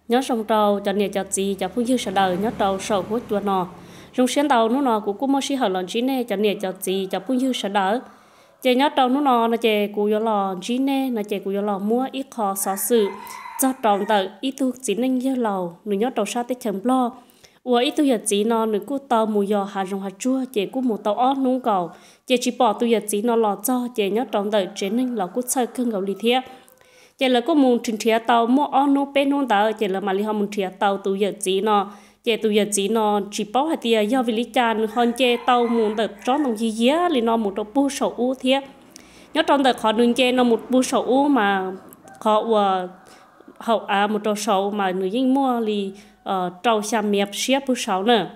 nhớ sông trâu cho nè cho gì cho phương dư sợ đời nhớ trâu sầu hút chua nọ rong xuyên tàu nó nọ cũng mua xí hở lợn chín nè cho nè cho gì cho phương dư sợ đỡ chị nhớ trâu nó nọ là chị cụ yo lò chín nè là chị cụ yo lò mua ít kho xó sự cho trâu tờ ít tu chỉ nên dơ lầu nửa nhớ trâu sát tới chấm lo ủa ít tu giờ chỉ nọ nửa cụ tàu mù giò hà rong hà chua chị cụ mù tàu ót nung cầu chị chỉ bỏ tu giờ chỉ nọ lò cho chị nhớ trâu tờ chỉ nên là cụ chơi cơn gạo lì thiệt chỉ là có muốn trình thiệt tàu mua on nô bên nô tàu chỉ là mà li họ muốn thiệt tàu tu giờ chỉ nó chỉ tu giờ chỉ nó chỉ bảo hạt tiền do vì lý tràn hơn chỉ tàu muốn được chọn đồng gì giá li nó một đầu bu sầu u thiệt nhớ trong đời họ đừng chỉ nó một bu sầu u mà họ hậu một đầu sầu mà người dân mua li trâu xàm miệp xếp bu sầu nữa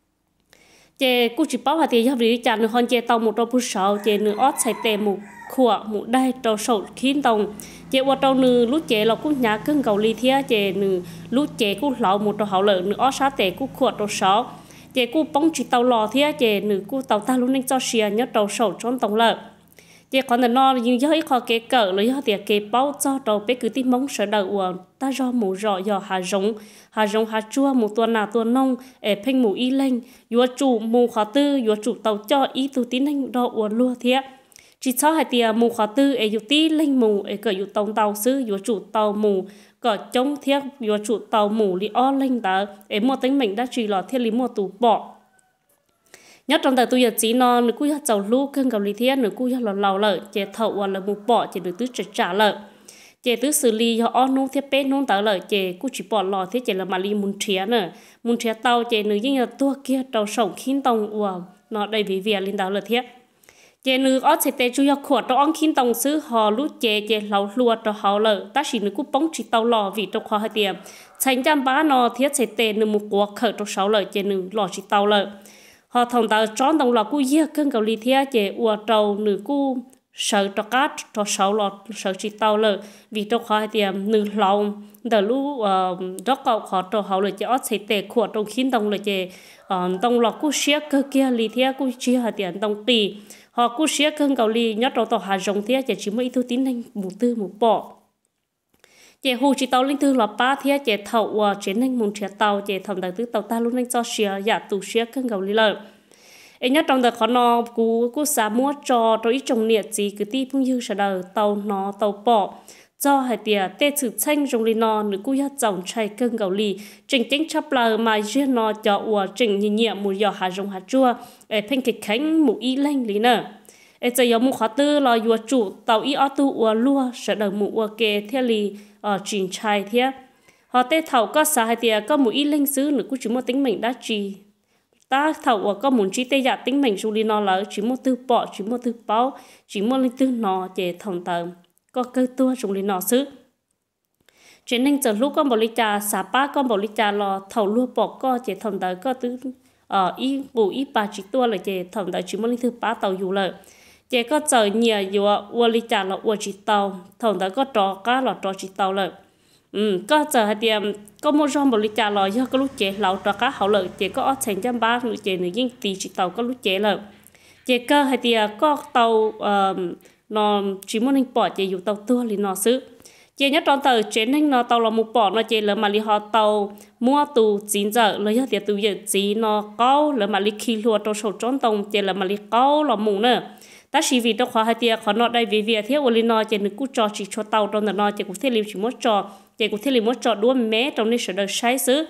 chỉ cũng chỉ bảo hạt tiền do vì lý tràn hơn chỉ tàu một đầu bu sầu chỉ nửa ót xài tè một khua một đai trâu sầu khiến tông chị qua trâu nư lú chè là cũng nhà cưng cầu ly thia chè nư lú chè cũng lẩu một trâu hậu lợi nư ó sát tè cũng khuột trâu sáu chè cũng bóng chỉ tàu lò thia chè nư cũng tàu ta luôn nên cho xìa nhớ trâu sầu trốn tông lợi chè còn là no nhưng do ít khó kế cỡ lấy do tiệt kế bao cho trâu bé cứ tim móng sợ đầu uổng ta do mù rọ do hà rồng hà chua mù tuần nào tuần nông để phênh mù y lên vua chủ mù khó tư vua chủ tàu cho ý tu tín anh đo uổng lúa thia chỉ cho hai tia mù khóa tư ấy dụ tí linh mù ấy cỡ dụ tông tàu sư dụ chủ tàu mù cỡ chống thiết dụ chủ tàu mù li o linh ta ấy một tính mình đã chỉ là thiết lý một tủ bỏ nhất trong đời tôi giờ chỉ nó nữ cú giàu lú cưng cầu lý thiết nữ cú giàu lầu lợi chế thầu hoặc là mù bỏ chế được tứ trả lợi chế tứ xử lý cho on nung thiết bên nung tờ lợi chế cú chỉ bỏ lò thiết chế là mà li muốn chia nữa muốn chia tàu chế nữ như là tua kia tàu sổng khiến tông nó đầy vì việc linh tàu lợi thiết chế nữ ở chế tê chui khuất trong ông khiến tông sứ họ lú chế lâu lùa cho họ lợ ta chỉ nữ cú bóng chỉ tàu lò vì trong kho hai tiệm thành trăm bá nó thiết chế tê nữ một quả khởi trong sáu lợ chế nữ lò chỉ tàu lợ họ thòng tàu tròn tông lò cú dưa cưng cầu ly thiết chế ua trâu nữ cú sợ cho cát cho sáu lò sợ chỉ tàu lợ vì trong kho hai tiệm nữ lòng đờ lú rất cầu khó cho họ lợ chế ở chế tê khuất trong khiến tông lợ chế tông lò cú xía cơ kia ly thiết cú chia hai tiệm tông tì họ cú xía cưng cầu ly nhớ trâu tàu hà rồng thế chỉ mới thu tín anh một tư một bỏ chỉ hồ chỉ tàu linh tư là ba thế chỉ thầu chế anh một chế tàu chỉ thầm đại tứ tàu ta luôn anh cho xía giả tù xía cưng cầu ly lợi ấy nhớ trong đời khó nó cú xả mua cho ít trồng nhiệt gì cứ ti cũng như sợ đời tàu nó tàu bỏ cho hai tia tê sự tranh trong ly nó nữ cú dắt dòng chai cưng cầu ly trình tính chấp lời mà riêng nó cho trình nhẹ nhẹ mùi giò hà rồng hà chua ở phanh kịch khánh mù y lanh lý nè ở giờ gió mù khó tư là vua chủ tàu y ô tu lua sợ đời mù kê theo lì trình chai thế họ tê thầu có xả hai tia có mù y lanh xứ nữ cú chỉ một tính mình đã trì ta thầu có muốn chi tê giả tính mình trong ly nó là chỉ một tư bỏ chỉ một tư báo chỉ một linh tư nó để thòng tờ có cơ tua trong linh nọ xứ chuyện nên giờ lúc con bảo lý trà xả ba con bảo lý trà lò thầu lúa bỏ co chỉ thòng tới có tứ y bù y ba chỉ tua là chỉ thòng tới chỉ một linh thứ ba tàu dù lợi chỉ có chờ nhiều dù ua lý trà là ua chỉ tàu thòng tới có trò cá là trò chỉ tàu lợi có giờ hai tiệm có một trong bảo lý trà lò do có lúc chế lẩu trò cá hậu lợi chỉ có thành trăm ba người chế người dân tì chỉ tàu có lúc chế lợi chỉ cơ hai tiệm có tàu nó chỉ muốn anh bỏ chỉ dùng tàu tua thì nó xứ chỉ nhất trong tàu chế nên nó tàu là một bỏ nó chỉ là mà li họ tàu mua tù 9 giờ lấy hết tiền tù giờ chỉ nó cao là mà li khi lùa tàu sầu trốn tông chỉ là mà li cao là mù nữa ta chỉ vì trong khóa hai tiền họ nó đây vì việc thiếu li nó chỉ được cú trò chỉ cho tàu trong nó chỉ cũng thiết liệu chỉ muốn trò chỉ cũng thiết liệu muốn trò đua mé trong này sẽ được sai xứ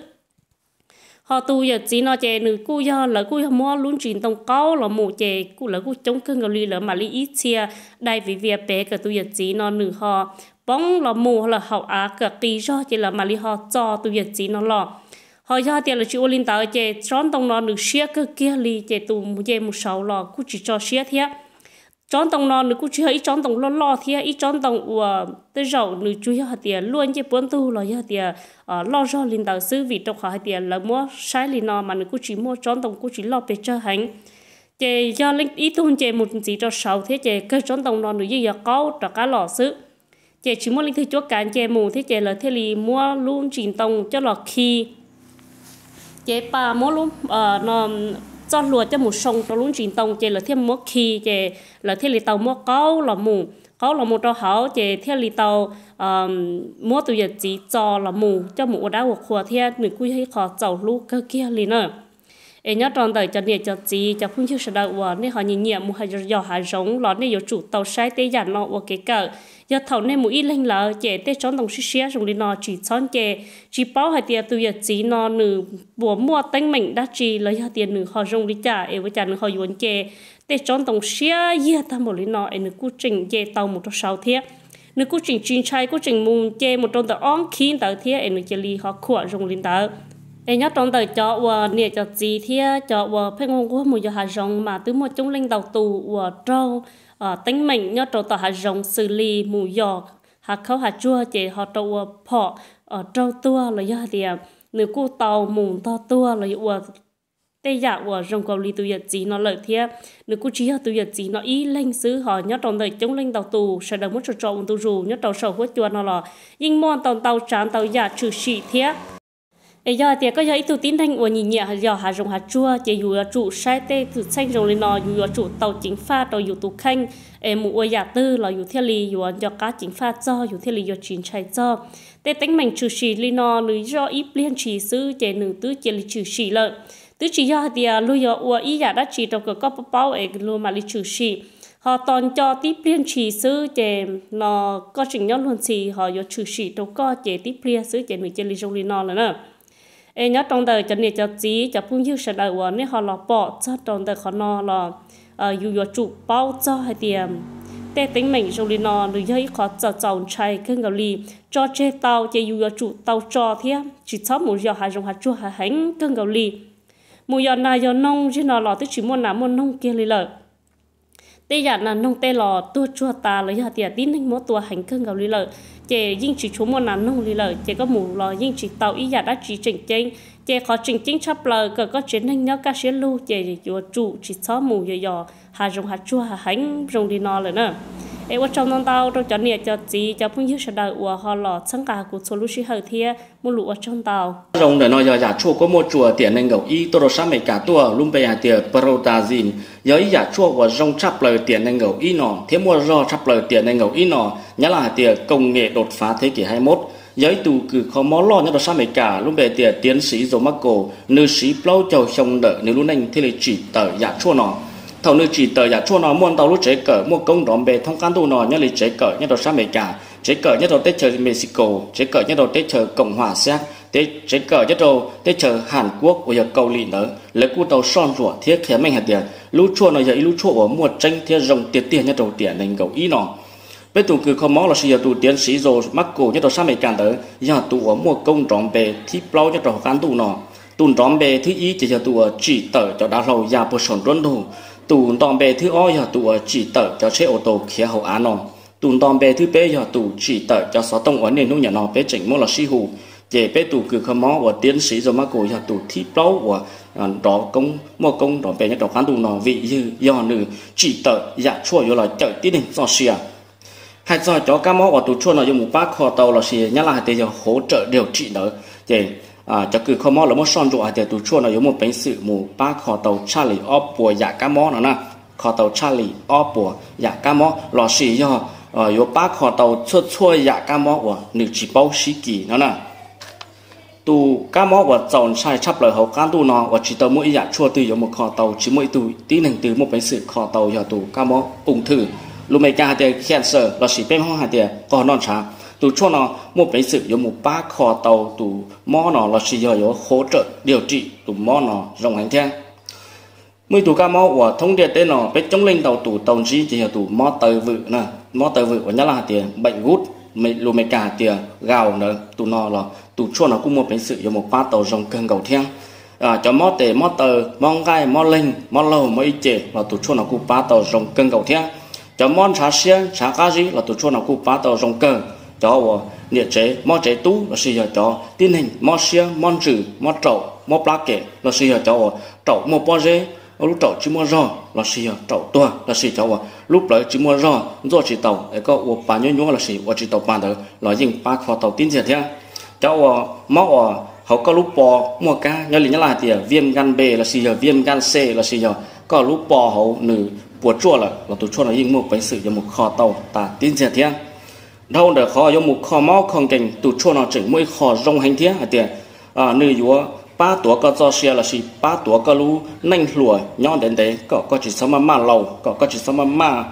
họ tu giờ chỉ nó chè nữ cú do là cú mua luôn chuyện tông cao là mù chè cú là cú chống cưng gạo là mà li ít chia đây vì việc bé cả tu giờ chỉ nó nữ họ bóng là mù là họ cả kỳ do chỉ là mà li họ cho tu giờ chỉ nó lò họ do tiền là chịu linh tạo chè tròn tông nó nữ xía cơ kia li chè tu chè một sáu lò cú chỉ cho xía thế tròn tông nó nữ cú chỉ ít tròn tông lo thế ít tròn tông tới rau nữ chui hạt tiền luôn chứ bốn tu là hạt tiền lo cho linh đạo sư vì trong hạt tiền là mua sai linh nó mà nữ cú chỉ mua tròn tông cú chỉ lo về cho hành chè do linh ít tu chè một chỉ cho sáu thế chè cơ tròn tông nó nữ như cao cho cá lò sư chè chỉ mua linh thứ chỗ cán chè mù thế chè là thế li mua luôn chỉnh tông cho lò khi chè pa mua luôn nó cho lùa cho một sông cho luôn chỉnh tông chè là thêm mua khi chè là thế li tàu mua cao là mù họ là một trò họ chế theo lý tàu mua tụi giờ chỉ cho là mù cho mù đá hoặc khua theo người quy hay khó giàu lu cơ kia liền nữa em nhớ tròn đời cho nhiệt cho gì cho phun chiếu sờ đầu và nên họ nhìn nhẹ một hai giờ hai giống lót nên có chủ tàu sai tê giản nó và cái cỡ giờ thầu nên một ít lên là chế tê chọn đồng xí dùng đi nó chỉ chọn chế chỉ bảo hai tiền tụi giờ chỉ nó nửa bùa mua tính mình đã chỉ lấy hai tiền nửa họ dùng đi trả em với trả nửa họ dùng chế tê chọn đồng xí giờ ta một lý nó em nửa cố trình chế tàu một trò sáu thiết nửa cố trình chuyên trai cố trình mùng chế một tròn tàu ong khí tàu thiết em nửa chế li họ khỏa dùng lên tàu em nhớ trong đời cho và nè cho gì thì cho và phải ngôn của một giờ hà rồng mà từ một trong linh đầu tù và trâu tính mình nhớ trong tàu hà rồng xử lý mù giò hà khâu hà chua chỉ họ trâu phọ trâu tua là do thì nửa cu tàu mù to tua là và tây dạ và rồng cầu li tu yết gì nó lợi thế nửa cu chỉ tu yết gì nó ý linh xứ họ nhớ trong đời trong linh đầu tù sẽ được một chỗ trộn tu rù nhớ tàu sầu hút chua nó là nhưng mòn tàu tràn tàu dạ trừ sĩ thế ấy giờ thì có giờ ít tu tín thanh của nhìn nhẹ giờ hà rồng hà chua chỉ dù là trụ sai tê từ xanh rồng lên nò dù là trụ tàu chính pha tàu dù tu khanh em mù ơi giả tư là dù theo lì dù cho cá chính pha cho dù theo lì dù chín chạy cho tê tính mình trừ xì lên nò nữ do ít liên chỉ sư chỉ nữ tứ chỉ lì trừ xì lợi tứ chỉ giờ thì lui giờ ua ý giả đã chỉ trong cái có bao ấy luôn mà lì trừ xì họ toàn cho tiếp liên chỉ sư chỉ nó có trình nhau luôn xì họ dù trừ xì đâu có chỉ tiếp liên sư chỉ nữ chỉ lì rồng lên nò là nữa em nhớ trong đời cho nên cho gì cho phun dư sẽ đời của nên họ là bỏ cho trong đời họ nó là dù chủ bao cho hay tiền tê tính mình trong đi nó được giấy khó cho chồng trai cưng gạo lì cho chế tàu chỉ dù chủ tàu cho thế chỉ sáu một giờ hai rồng hai chua hai hánh cưng gạo lì một giờ này giờ nông chứ nó là tới chỉ muốn làm muốn nông kia lì lợi tê giờ là nông tê lò tua chua ta lấy hạt tiền tín hình mỗi tua hành cưng gạo lì lợi chế dinh chỉ chú muốn làm nông lì lợi chế có mù lò dinh chỉ tàu ý giả đã chỉ chỉnh chỉnh chế khó chỉnh chỉnh chấp lời có chuyến hình nhớ cá xế lưu chế chúa chủ chỉ xóa mù giờ hà rồng hà chua hà hánh rồng đi no rồi nữa em ở trong non tàu trong chọn nhiệt cho gì cho phun dư sẽ đợi của họ lò sáng cả của số lưu sĩ hở thia mua lụa ở trong tàu rồng để nói giờ giả chua có một chùa tiền nên gầu y tôi sao mấy cả tua luôn bây giờ tiền protazin giờ ý giả chua của rồng chấp lời tiền nên gầu y nọ thế mua rò chấp lời tiền nên gầu y nọ nhớ là tiền công nghệ đột phá thế kỷ 21 giới tù cử khó mó lo nhớ sao mấy cả luôn bây giờ tiến sĩ rồi mắc cổ nữ sĩ plau chầu chồng đợi nếu luôn anh thế là chỉ tờ giả chua nọ thầu nữ chỉ tờ giả chua nó muốn tàu lúc chế cỡ mua công đòn bè thông can tu nó nhớ lịch chế cỡ nhớ đồ sao mấy cả chế cỡ nhớ đồ tết chờ Mexico chế cỡ nhớ đồ tết chờ Cộng hòa Séc tết chế cỡ nhớ đồ tết chờ Hàn Quốc của giờ cầu lì nữa lấy cú tàu son rủa thiết khé mình hạt tiền lú chua nó giờ lú chua ở mua tranh thiết rồng tiền nhớ đồ tiền nên cầu ý nó bên tụ cứ không mó là sự tụ tiến sĩ rồi mắc cổ nhớ đồ sao mấy cả tới giờ tụ ở mua công đòn bè thi plau nhớ đồ can tu nó tụ đòn bè thứ ý chỉ giờ tụ chỉ tờ cho đá lâu ya bớt sồn rốn đủ tụ đòn bè thứ o giờ tụ chỉ tờ cho xe ô tô khía hậu án nó tụ đòn bè thứ b giờ tụ chỉ tờ cho sáu tông ở nền nông nhà nó bé chỉnh mua là si hù về bé tụ cứ không mó của tiến sĩ rồi mắc cổ giờ tụ thi plau của đó công mua công đòn bè nhớ đồ can tu nó vị như do nữ chỉ tờ dạ chua rồi là chợ tí đình do xìa hai giờ cho cá mó của tụ chua nó dùng một bát kho tàu là xìa nhớ là để giờ hỗ trợ điều trị nữa về cho cứ không mò là một son ruộng thì tụi chua nó giống một bánh sự mù ba kho tàu Charlie ốp bùa dạ cá mó nó nè kho tàu Charlie ốp bùa dạ cá mó lò xì do có ba kho tàu chua chua dạ cá mó của nữ chỉ bao xí kỳ nó nè tụ cá mó của chọn sai chấp lời hậu can tu nó và chỉ tàu mỗi dạ chua từ giống một kho tàu chỉ mỗi tụ tí nền từ một bánh sự kho tàu giờ tụ cá mó ung thư lúc mấy ca thì cancer lò xì bên hoang hạt thì còn non trà tụ cho nó một bánh sự giống một ba kho tàu tụ mò nó là chỉ giờ hỗ trợ điều trị tụ mò nó rộng hành theo mấy tụ cá mò của thông điệp tên nó bên trong linh tàu tụ tàu gì thì tụ mò tờ vự nè mò tờ vự của nhá là tiền bệnh gút mấy lù mấy cả tiền gạo nữa tụ nó là tụ cho nó cũng một bánh sự giống một ba tàu rộng cân cầu theo cho mò tề mò tờ mò gai mò linh mò lâu mò ít chè là tụ cho nó cũng ba tàu rộng cân cầu theo cho mò trà xiên trà cá gì là tụ cho nó cũng ba tàu rộng cân cho nhiệt chế mò chế tú là sử dụng cho tiến hình mò xiên mò trừ mò trậu mò plá kệ là sử dụng cho trậu mò bao dê lúc trậu chỉ mò rò là sử dụng trậu tua là sử dụng cho lúc lấy chỉ mò rò do chỉ tàu để có uống bán nhuyễn là sử dụng chỉ tàu bán được là dùng ba kho tàu tiến diện theo cho mò họ có lúc bò mò cá nhớ là thì viêm gan B là sử dụng viêm gan C là sử dụng có lúc bò hậu nữ bùa chua là tụ chua là yên một bánh sự cho một kho tàu ta tin dệt thiên đâu để kho cho một kho máu không cảnh tụ chua nó chỉnh mỗi kho rong hành thiên hả tiền nơi chúa ba tuổi có cho xe là gì ba tuổi có lú nanh lùa nhon đến đấy có chỉ sáu mà lầu có chỉ sáu mà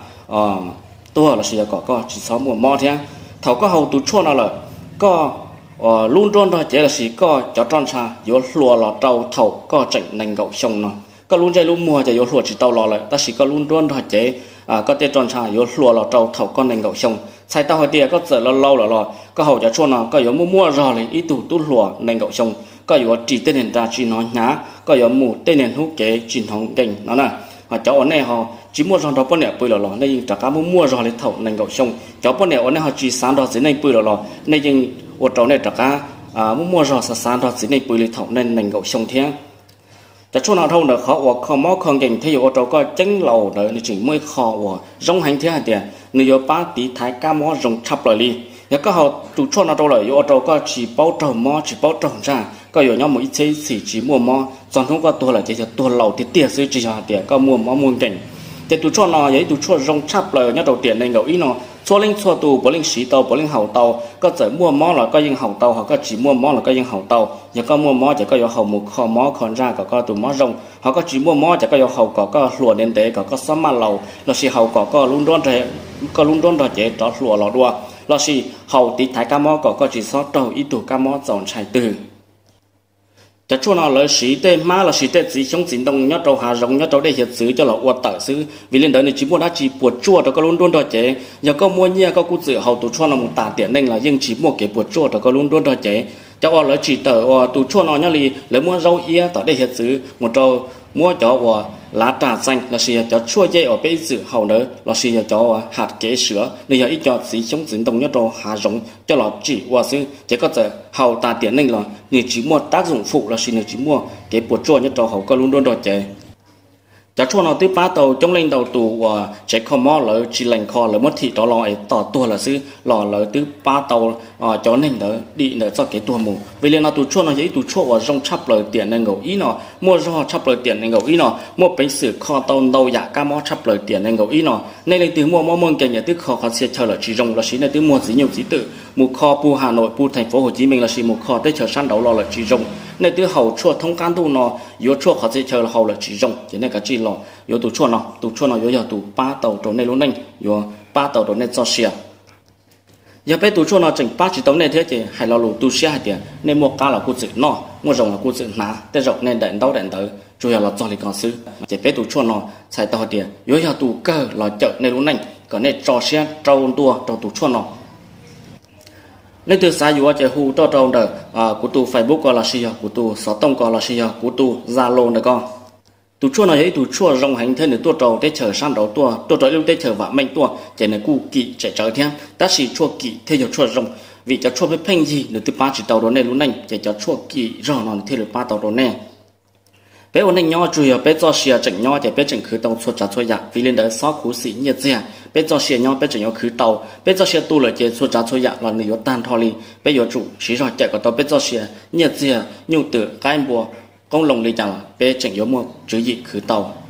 tua là gì có chỉ sáu mùa mò thế thầu có hầu tụ chua nào là có luôn luôn đó chỉ là gì có cho tròn xa yếu lùa là trâu thầu có chỉnh nành gậu sông nó có luôn chơi luôn mùa chỉ yếu lùa chỉ tàu lò lại ta chỉ có luôn luôn đó chỉ có tên tròn xa yếu lùa là trâu thầu con nành gậu sông sai tao hồi tiệt có giờ lâu là có hầu cho chua nào có yếu mua rồi lấy ít tụ lùa nành gậu sông có yếu chỉ tên hiện ra chỉ nói nhá có yếu mù tên hiện hút kế chỉ hồng cảnh nó nè họ cháu ở này họ chỉ mua rồi đó bọn nè bơi lò này trả cá mua rồi lấy thầu nành gậu sông cháu bọn nè ở này họ chỉ sáng đó dưới này bơi lò này nhưng ở trong này trả cá mua rồi sáng đó dưới này bơi lấy thầu nên nành gậu sông thếแต่ช่วงนั้นเท่านั้นเขาว่าเขาหม้อเครื่องเก่งที่อยู่เราก็จังเหล่าเดินถึงไม่ขอว่าร้องหันเท่าเดียนี่อยู่ป้าตีท้ายก้าหม้อรองชับเลยแล้วก็เขาจุดช่วงนั้นเราอยู่เราก็chỉ bao trầuหม้อchỉ bao trầu raก็อยู่ย่อมอีเช่สี่chỉ muaหม้อตอนทั้งก็ตัวเลยจะตัวเหล่าที่เตี้ยซื้อจีจ่าเดียก็muaหม้อมูลเก่งแต่จุดช่วงนั้นยัยจุดช่วงรองชับเลยเนี่ยเราเตียนในเงาอีเนาะชั่วเล่งชั่วตูบ่เล่งสีเตาบ่เล่งเห่าเตาก็จะมั่วหม้อแล้วก็ยังเห่าเตาเขาก็chỉมั่วหม้อแล้วก็ยังเห่าเตาแล้วก็มั่วหม้อจะก็อยู่เห่าหมูคอหม้อคอนราก็ตัวหม้อรองเขาก็chỉมั่วหม้อจะก็อยู่เห่าก็หลัวเด่นเตะก็ซ้ำมาเราเราสิเห่าก็ลุ้นร้อนใจก็ลุ้นร้อนใจเจ๊ต่อหลัวเราด้วยเราสิเห่าติดท้ายก้าหม้อก็chỉซอเตาอีตัวก้าหม้อจอนชายตื่นจะช่วงนั้นเลยสีเต้มาเราสีเต้สีช่องสีตรงยอดเราหารงยอดเราได้เห็ดซื้อจะเราอวดต่อซื้อวิเลนเดอร์ในจีมัวน่าจีปวดจั่วเราก็ลุ้นด้วนดอเจ๋ยังก็มัวเนี่ยก็กูเสือเห่าตัวช่วงนั้นมึงตาเตียนเน่งละยังจีมัวเก็บปวดจั่วเราก็ลุ้นด้วนดอเจ๋จะอวดเลยจีเตอตัวช่วงนั้นเนี่ยเลยมัวเราเอี้ยต่อได้เห็ดซื้อมัวเรามัวจ่อว่าlá trà xanh là xì cho chua dây ở bên dưới hậu nữa là xì cho hạt kế sữa nên giờ ít cho xí chống dính đồng nhất đồ hạ rộng cho nó chỉ qua xứ chỉ có thể hậu ta tiền nên là người chỉ mua tác dụng phụ là xì người chỉ mua cái bột chua nhất đồ hậu có luôn luôn đồ chếจะช่วงเราที่ป้าโตจงเล่นเราตัวเช็คคอมอเลยจีแหลงคอเลยมัดที่ต่อรอไอต่อตัวละซื้อหล่อเลยที่ป้าโตจอเล่นเลยดีเลยจะเก็บตัวหมูเวลาเราตัวช่วงเราจะตัวช่วงว่าจงชับเลยเตียนในเงาอีเนาะมั่วรอชับเลยเตียนในเงาอีเนาะมั่วไปสื่อคอโตเราอยากก้ามอชับเลยเตียนในเงาอีเนาะในเลยตัวมั่วมั่วเมืองแกอย่างที่คอเขาเสียเฉลยจีจงเราชี้ในตัวมั่วสีเหนียวสีตื่นหมู่คอปูhà nộiปูthành phố hồ chí minh là chỉหมู่คอได้เฉลสั้นเดาเราเลยจีจงในตัวเขาช่วง通การตัวเนาะอยู่ช่วงเขาเสียเฉลเขาเลยจีจงจะในกระจีหล่ออยู่ตัวช่วงเนาะอยู่อยู่ตัวป้าเต่าตัวในลุ้นนั่งอยู่ป้าเต่าตัวในจอเสียอย่าไปตัวช่วงเนาะจึงป้าจีตัวในเท่าเจให้เราตัวเสียให้เดียในหมวกกาเรากูจึงเนาะหมวกรองเรากูจึงหนาแต่รองในเดินเต้าเดินเต๋อช่วยเราจอเลยก่อนซื้อจะไปตัวช่วงเนาะใส่ตัวเดียอยู่ตัวเกอเราเจอในลุ้นนั่งก็ในจอเสียเจ้าตัวช่วงเนาะในตัวสายอยู่ว่าจะหูตัวเดิมกูตัวเฟซบุ๊กก็เราเสียกูตัวสอตงก็เราเสียกูตัวซาโลนก็ตัวช่วงนั้นตัวช่วงรองหันเท่านี้ตัวเราได้เจอสั้นตัวเราได้เจอว่าไม่ตัวจะในกูกี่จะเจอเท่าแต่สิช่วงกี่เท่าช่วงรองvìจะช่วงไปเพ่งยี่หรือตัวป้าจิตตัวนี้รู้นั่นจะช่วงกี่รอนอนที่หรือป้าตัวนี้เป้วันนี้ย่อจุยเป้จอเสียจังย่อจะเป้จังคือต้องช่วยจัดช่วยอยากวิเลนเดอร์ซอกหูสีเนี่ยเจ้าเป้จอเสียย่อเป้จังย่อคือเตาเป้จอเสียตัวเลยจะช่วยจัดช่วยอยากเราในยศตันทอลีเป้ยศจุสีรอดแจกกับตัวเป้จอเสียเนี่ยเจ้ายุ่งตื่นใกล้บัวกงลงเลยจังเป้จังย่อมัวจุยคือเตา